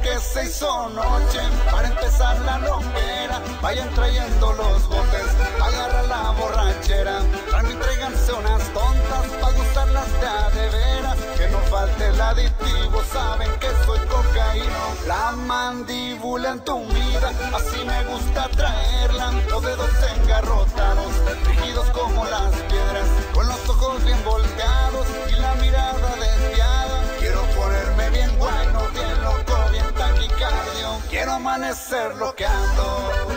que se hizo noche para empezar la rompera. Vayan trayendo los botes, agarra la borrachera. También tráiganse unas tontas para gustarlas de a de veras. Que no falte el aditivo, saben que soy cocaíno. La mandíbula entumida, así me gusta traerla. Los dedos engarrotados, rígidos como las piedras, con los ojos bien volteados y la mirada desviada. Quiero ponerme bien bueno, bien loco, bien taquicardio. Quiero amanecer loqueando.